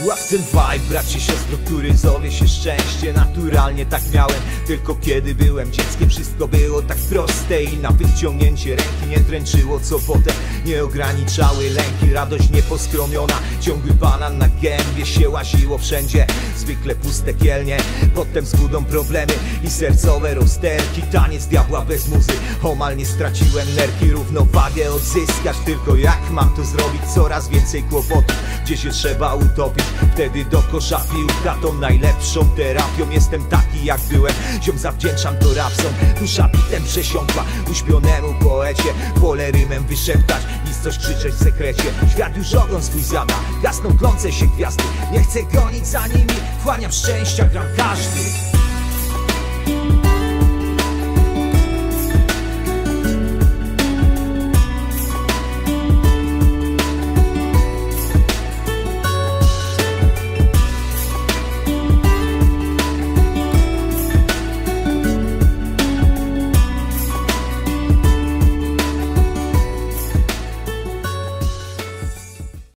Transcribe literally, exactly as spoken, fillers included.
Łap ten vibe, bracie, siostro, który zowie się szczęście. Naturalnie tak miałem, tylko kiedy byłem dzieckiem. Wszystko było tak proste i na wyciągnięcie ręki nie dręczyło, co potem nie ograniczały lęki. Radość nieposkromiona, ciągły banan na gębie, się łaziło wszędzie, zwykle puste kielnie. Potem z budą problemy i sercowe rozterki. Taniec diabła bez muzy, omal nie straciłem nerki. Równowagę odzyskać, tylko jak mam to zrobić? Coraz więcej kłopotów, gdzie się trzeba utopić. Wtedy do kosza piłka, tą najlepszą terapią. Jestem taki jak byłem, ziom, zawdzięczam to rapsom. Dusza bitem przesiąkła uśpionemu poecie. Wolę rymem wyszeptać niż coś krzyczeć w sekrecie. Świat już ogon swój zada, gasną tlące się gwiazdy. Nie chcę gonić za nimi, wchłaniam szczęścia, gram każdy.